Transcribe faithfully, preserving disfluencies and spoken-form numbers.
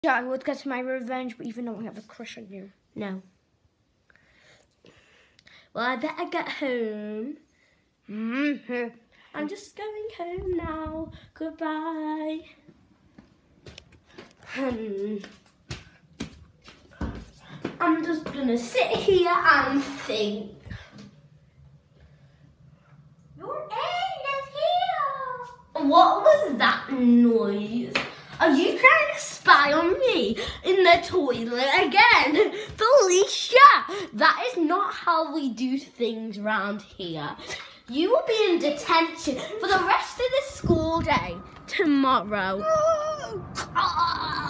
Yeah, I would get my revenge, but even though I have a crush on you. No. Well, I better get home. Mm-hmm. I'm just going home now. Goodbye. Hmm. I'm just gonna sit here and think. Your end is here. What was that noise? Are you trying to spy on me in the toilet again? Felicia, that is not how we do things round here. You will be in detention for the rest of the school day tomorrow. No. Ah.